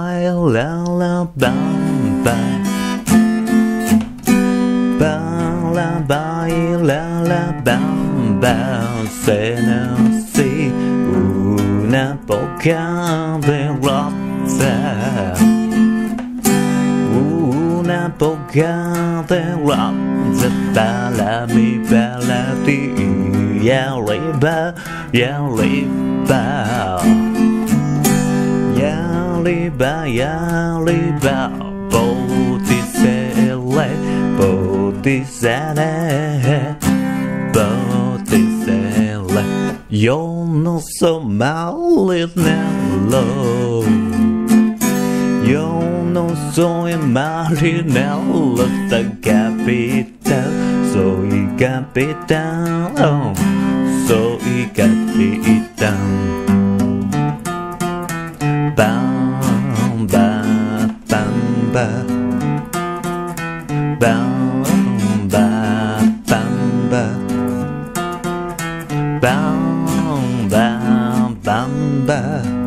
la la bam ba ba la ba la la bam ba se no si una poca de rosa una poca de rosa ba la mi ba la ti ya li ba ya li ba Yaliba, Bottiselle, Bottiselle, io non so Marinello, io non so Marinello, sta capitano, soy capitano, soy capitano. Bam ba bam ba bam ba bam ba bam ba bam ba